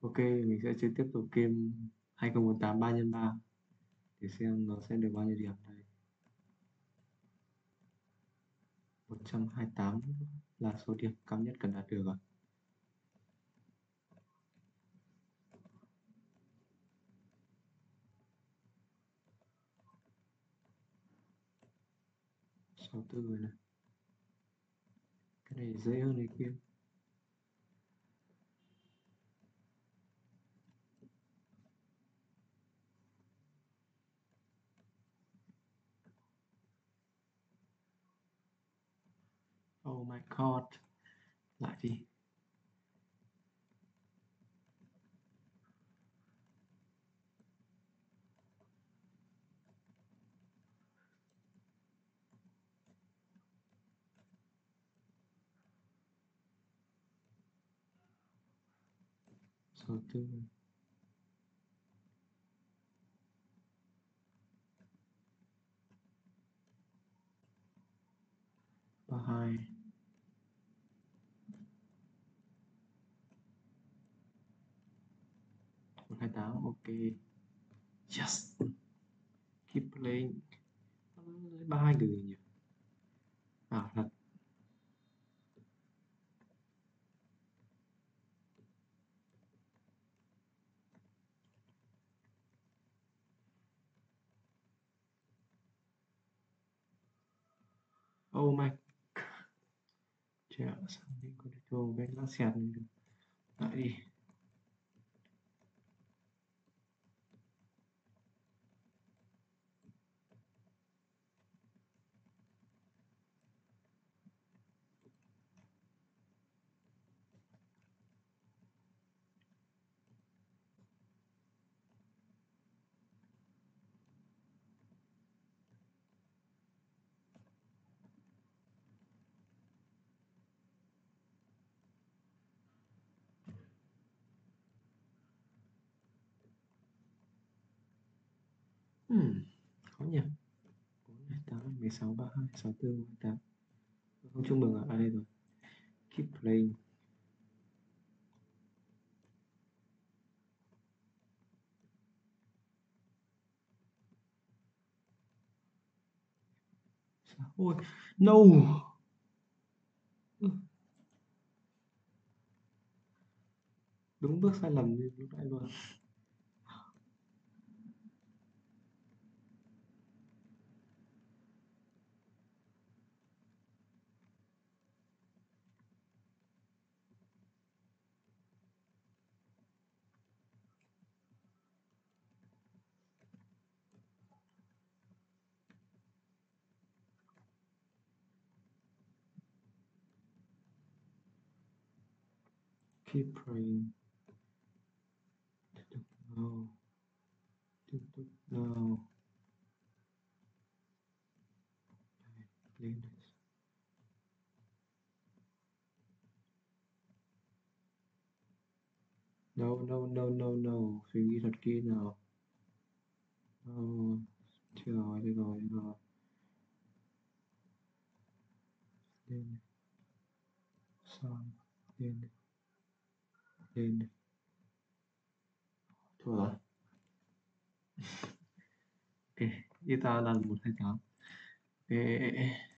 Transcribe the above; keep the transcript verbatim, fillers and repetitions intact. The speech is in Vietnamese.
Ok, mình sẽ chơi tiếp tục game hai không một tám ba nhân ba để xem nó sẽ được bao nhiêu điểm đây. một trăm hai mươi tám là số điểm cao nhất cần đạt được rồi. sáu mươi tư rồi này. Cái này dễ hơn cái kia. Oh my god. Lại đi. sáu mươi tư. ba mươi hai. một trăm hai mươi tám, ok. Yes. Keep playing. ba mươi hai từ gì nhỉ? À, thật. Oh my. Chả sao đi có được vô cái lắc xẹt này được. Lại đi. Hmm, khó nhỉ. bốn hai tám, mười sáu, ba mươi hai, sáu mươi tư, ba mươi tám. Không chúc mừng ạ, à đây rồi. Keep playing. Ôi, no. Đúng bước sai lầm như lúc nãy luôn. Keep praying. No. No. Lên. No, no, no, no, no. Suy nghĩ thật kỹ nào. No. Chưa rồi, chưa rồi, chưa rồi. Lên. Xong. Lên. Lên. Thôi rồi. Ok, chúng ta là một hai tám. Ok.